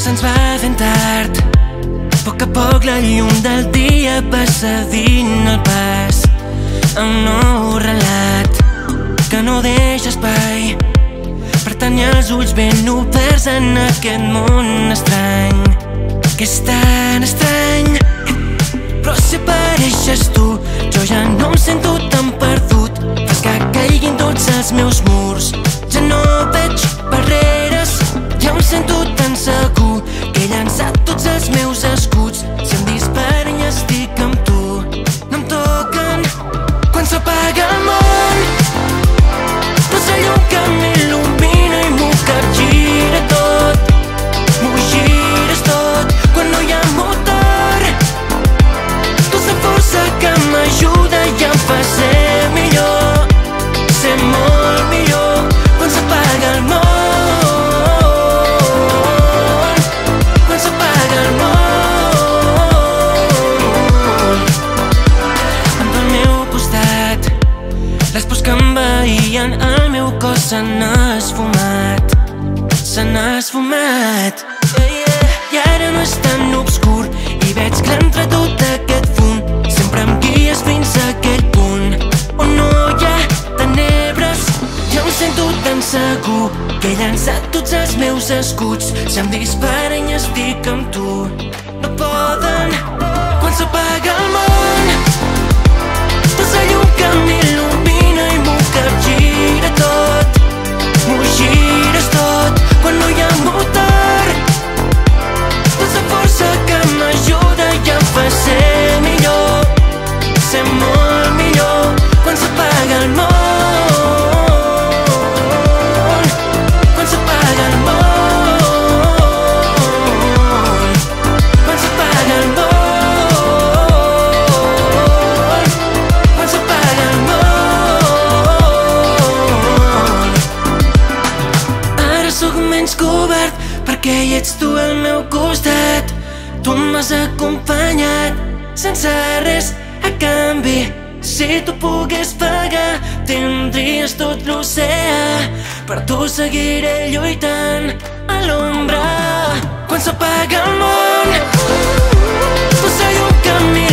se'ns va fent tard. A poc la llum del dia va cedint el pas a un nou relat que no deixa espai per tenir els ulls ben oberts en aquest món estrany, que és tan estrany. Però si apareixes tu, jo ja no em sento tan perdut. Fas que caiguin tots els meus murs, ja no veig barreres. Ja em sento tan segur que he llançat tots els meus escuts. Si em disparen i estic amb tu, no em toquen. Quan s'apaga el món, tu ets la llum que m'il·lumina i m'ho capgira tot. M'ho gires tot quan no hi ha motor. Tu ets la força que m'ajuda i em fa ser millor, ser molt millor. Quan s'apaga el món, el meu cos se n'ha esfumat, se n'ha esfumat. I ara no és tan obscur i veig clar entre tot aquest fum. Sempre em guies fins a aquell punt on no hi ha tenebres. Ja em sento tan segur que he llançat tots els meus escuts. Si em disparen i estic amb tu, no poden. Quan s'apaga el món, tu ets la llum que m'il·lumina i m'ho capgira tot. M'ho gires tot quan no hi ha motor. Tu ets la força que m'ajuda i em fa ser millor, ser molt millor. Quan s'apaga el món, quan s'apaga el món, quan s'apaga el món. Cobert perquè hi ets tu al meu costat. Tu m'has acompanyat sense res a canvi. Si tu pogués pagar, tindries tot l'oceà. Per tu seguiré lluitant a l'ombra. Quan s'apaga el món, tu ets la llum que